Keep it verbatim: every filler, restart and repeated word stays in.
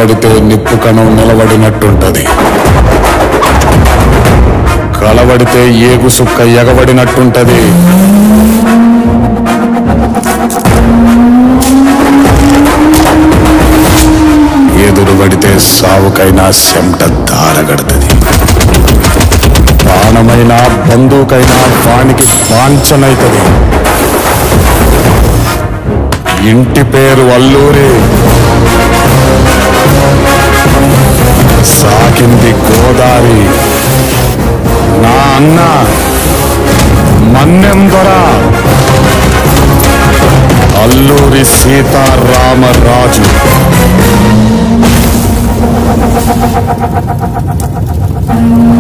నిలబడితే నిప్పు కణం నిలబడినట్టుంటది, కలబడితే ఏగు సుక్క ఎగబడినట్టుంటది. ఎదురుబడితే సావుకైనా చెమట దారగడుతుంది. ప్రాణమైనా బంధువుకైనా వానికి వాంఛనైతది. ఇంటి పేరు అల్లూరి, సాకింది గోదారి. నా అన్న మన్నెం దొర అల్లూరి సీతారామరాజు.